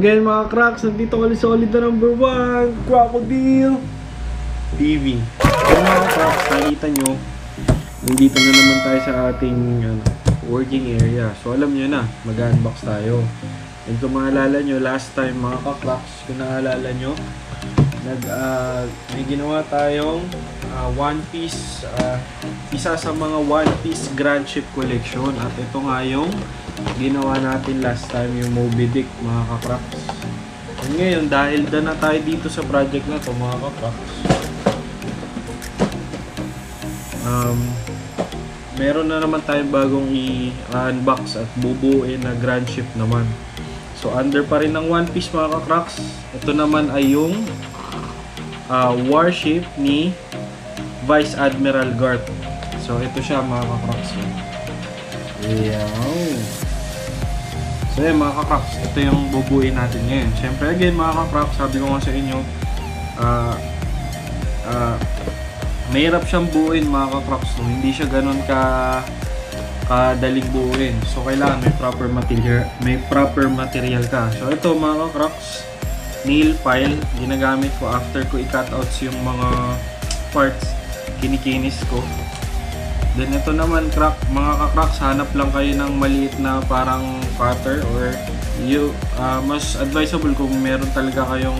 again mga cracks, nandito ko solid na number 1, Crackodil TV. So mga cracks, nakita nyo, nandito na naman tayo sa ating working area. So alam nyo na, mag-unbox tayo. And kung maalala nyo, last time mga cracks, kung naalala nyo, may ginawa tayong One Piece, isa sa mga One Piece Grandship collection. At ito nga yung ginawa natin last time, yung Moby Dick mga kakraks. And ngayon, dahil na tayo dito sa project na to mga kakraks, meron na naman tayong bagong i-unbox at bubuuin na Grandship naman. So under pa rin ng One Piece mga kakraks. Ito naman ay yung Warship ni Vice Admiral Garp. So ito siya mga kakraks. So yun mga kakraks, ito yung bubuuin natin ngayon. Siyempre again mga kakraks, sabi ko nga sa inyo, mahirap siyang buuin mga kakraks. So, hindi siya ganun kadaling buuin. So kailangan may proper material ka. So ito mga kakraks, nail file, ginagamit ko after ko i-cut outs yung mga parts, kinikinis ko. Then ito naman mga kakraks, hanap lang kayo ng maliit na parang cutter, or mas advisable kung meron talaga kayong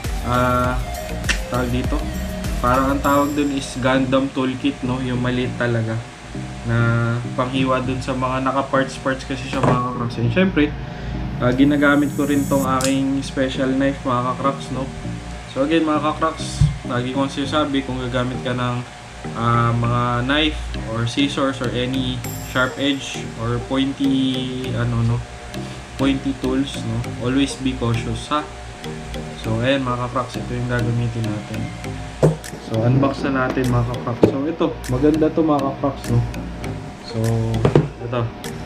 tawag dito, parang ang tawag dun is Gundam toolkit, no? Yung maliit talaga na panghiwa dun sa mga naka-parts kasi siya mga kakraks. And syempre, ginagamit ko rin tong aking special knife mga kakraks, no? So again mga kakraks, lagi kong sinasabi, kung gagamit ka ng mga knife or scissors or any sharp edge or pointy tools, no, always be cautious, ha. So ayan mga kakraks, ito yung gagamitin natin. So unbox na natin mga kakraks. So ito, maganda to mga kakraks, no. So ito,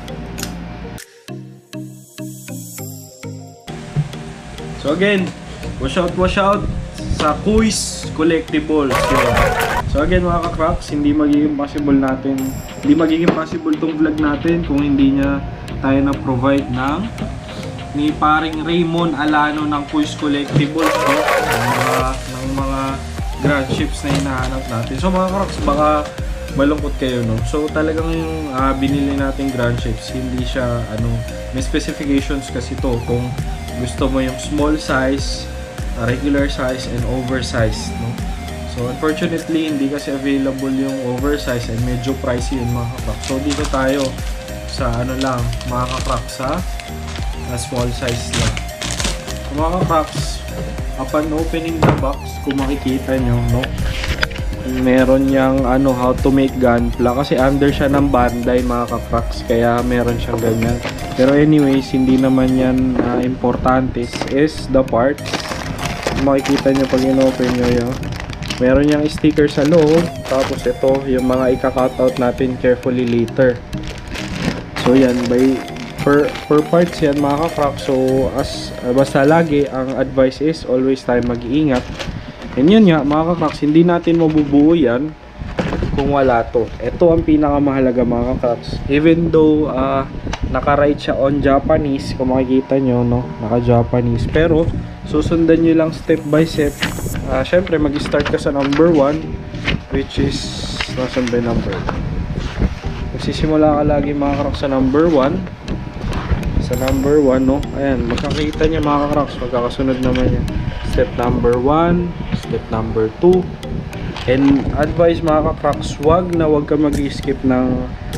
so again, wash out sa Kuis Collectibles. So again mga kakraks, hindi magiging possible tong vlog natin kung hindi niya tayo na-provide ni paring Raymond Alano ng Kuis Collectibles, no? ng mga Grandships na hinahanap natin. So mga kakraks, baka malungkot kayo, no? So talagang yung binili natin Grandships, hindi siya may specifications kasi to, kung gusto mo yung small size, regular size, and oversized, no? So unfortunately, hindi kasi available yung oversize, and medyo pricey yun mga kakraks. So dito tayo sa lang mga kakraks, sa small size lang. So mga kakraks, upon opening the box, kung makikita nyo, no, meron yang how to make gunpla, kasi under siya ng Bandai mga kakraks, kaya meron siyang ganyan. Pero anyways, hindi naman yan importante. Is the parts, makikita nyo pag in-open nyo yun, meron yung sticker sa loob. Tapos ito yung mga ika-cutout natin carefully later. So yan, per parts yan mga kakraks. So basta lagi ang advice is always tayo mag-iingat. And yun nga mga kakraks, hindi natin mabubuo yan kung wala to. Ito ang pinakamahalaga mga kakraks. Even though naka-write siya on Japanese, kung makikita nyo, no, naka-Japanese, pero susundan nyo lang step by step. Syempre mag-start ka sa number 1, which is nasan ba yung number? Magsisimula ka lagi mga kakraks sa number 1. Sa number 1, no, ayan, makakita nyo mga kakraks, magkakasunod naman yan. Step number 1, step number 2. And advice mga kakraks, wag ka mag-skip ng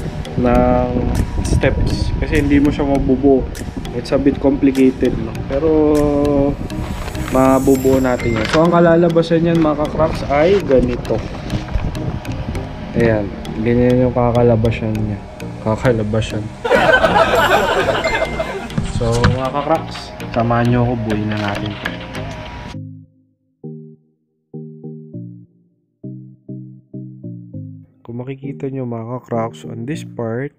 steps, kasi hindi mo siya mabubuo. It's a bit complicated, no? Pero mabubuo natin yan. So ang kalalabasan yan mga kakraks ay ganito. Ayan, ganyan yung kakalabasan niya. So mga kakraks, samahan nyo ako, buuin na natin. Kung makikita nyo mga kakraks, on this part,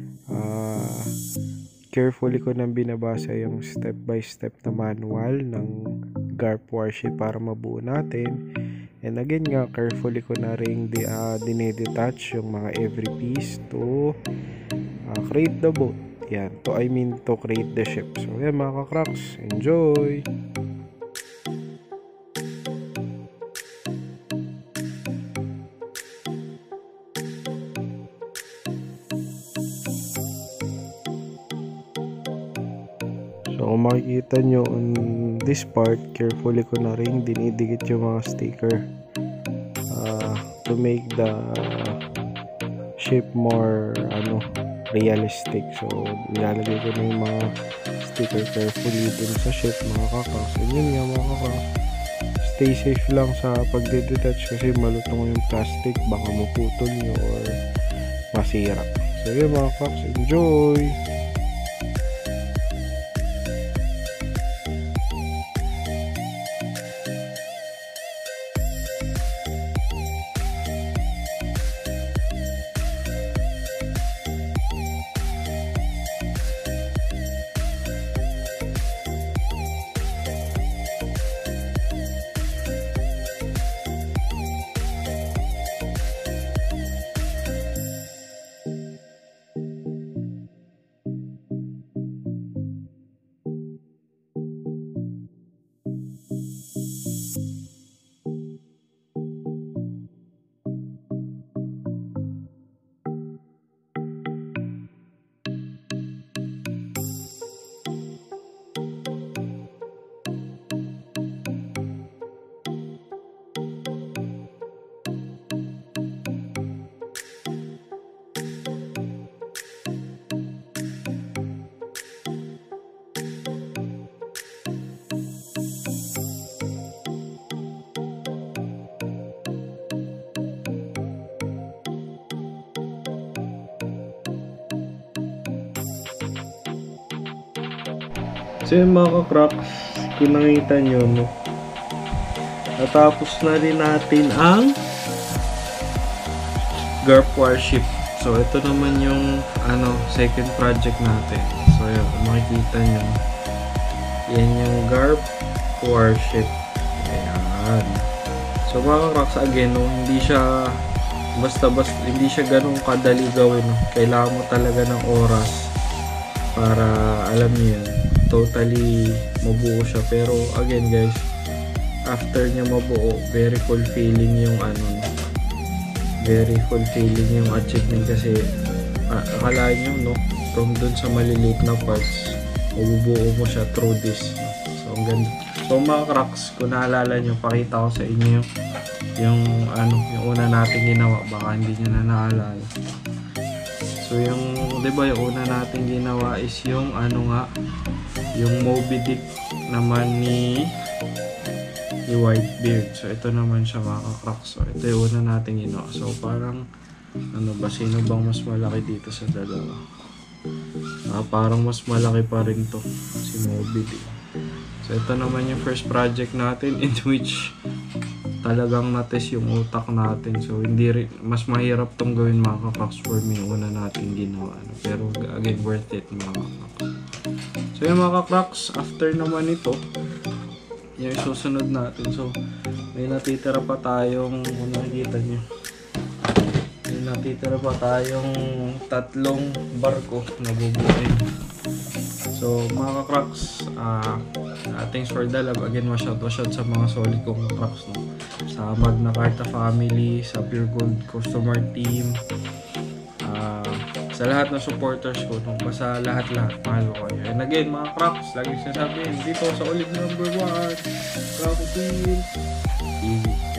carefully ko nang binabasa yung step by step na manual ng Garp Warship para mabuo natin. And again nga, carefully ko na rin dinedetach yung mga every piece to create the boat. yan, to create the ship. So yan mga ka-cracks, enjoy! So kung makikita nyo on this part, carefully ko na rin dinidikit yung mga sticker to make the shape more realistic. So ilalagay ko na yung mga sticker carefully dun sa shape mga ka-cracks. And yun nga mga ka-cracks, stay safe lang sa pagde-detach kasi malutong yung plastic, baka maputol nyo or masira. So yun mga ka-cracks, enjoy! So yung mga ka-cracks, kung nakita nyo, natapos na rin natin ang Garp Warship. So ito naman yung second project natin. So yun, kung makikita nyo, yan yung Garp Warship. Ayan. So mga ka-cracks, again, hindi siya basta-basta, hindi siya ganun kadali gawin. Kailangan mo talaga ng oras para alam niyo yan, totally mabuo siya. Pero again guys, after niya mabuo, very fulfilling yung very fulfilling yung achievement kasi akala nyo from dun sa maliliit na parts, mabubuo mo siya through this. So ang ganda. So mga cracks, kung naalala nyo, pakita ko sa inyo yung una natin ginawa, baka hindi nyo na naalala. So yung, diba yung una natin ginawa is yung yung Moby Dick naman ni Whitebeard. So ito naman siya mga ka-cracks. So ito yung una natin ginawa. So parang sino bang mas malaki dito sa dalawa? Parang mas malaki pa rin to, si Moby Dick. So ito naman yung first project natin in which talagang na-test yung utak natin. So hindi rin, mas mahirap tong gawin mga ka-cracks for me, una natin ginawa. Pero again, worth it mga ka-cracks. So yung mga ka-cracks, after naman ito, yung susunod natin. So may natitira pa tayong, kung nakikita nyo, may natitira pa tayong 3 barko na bubuin. So mga ka-cracks, thanks for the love. Again, washout sa mga solid kong ka-cracks, sa Magna Carta family, sa Pure Gold customer team, sa lahat ng supporters ko, basta lahat-lahat, mahal ko kayo. And again mga cracks, lagi sinasabihin dito sa ulit number 1, Crackodil TV.